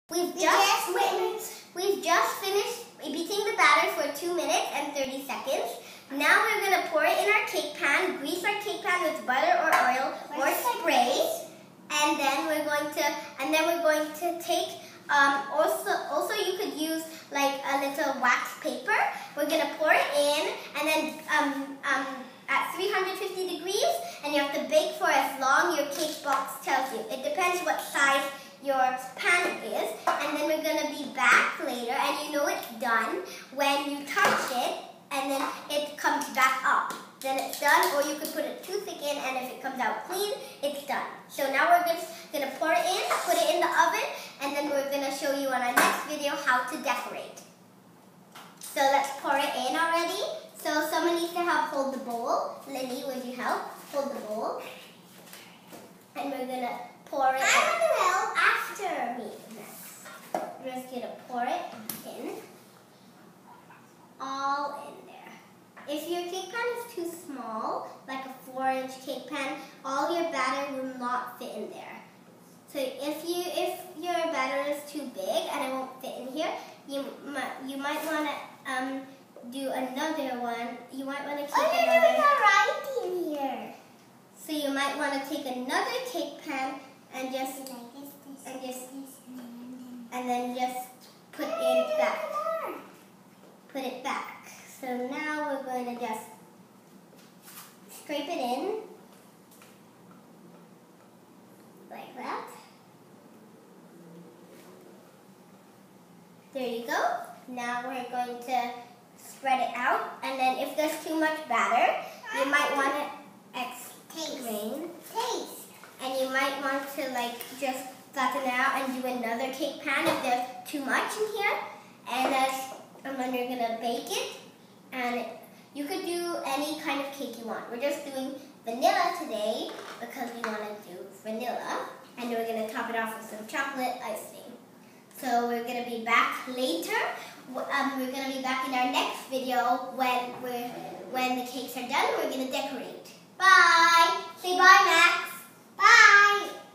We've just finished beating the batter for 2 minutes and 30 seconds. Now we're going to pour it in our cake pan, grease our cake pan with butter or oil or spray, and then we're going to take also you could use like a little wax paper. We're going to pour it in, and then at 350 degrees, and you have to bake for as long your cake box tells you. It depends what size your pan is, and then we're going to be back later, and you know it's done when you touch it and then it comes back up. Then it's done, or you could put a toothpick in, and if it comes out clean, it's done. So now we're just going to pour it in, put it in the oven, and then we're going to show you on our next video how to decorate. So let's pour it in already. So someone needs to help hold the bowl. Lily, would you help hold the bowl? And we're going to pour it in. I'm going to help after me next. We're just going to pour it in. All in there. If your cake pan is too small, like a 4-inch cake pan, all your batter will not fit in there. So if your batter is too big and it won't fit in here, you might want to do another one. You might want to take another. Right in here. So you might want to take another cake pan and just put it back. Put it back. So now we're going to just scrape it in like that. There you go. Now we're going to spread it out, and then if there's too much batter, you might want to taste. And you might want to just flatten it out and do another cake pan if there's too much in here. And then you're going to bake it, and you could do any kind of cake you want. We're just doing vanilla today because we want to do vanilla, and we're going to top it off with some chocolate icing. So we're going to be back later. We're going to be back in our next video when the cakes are done. We're going to decorate. Bye. Say bye, Max. Bye.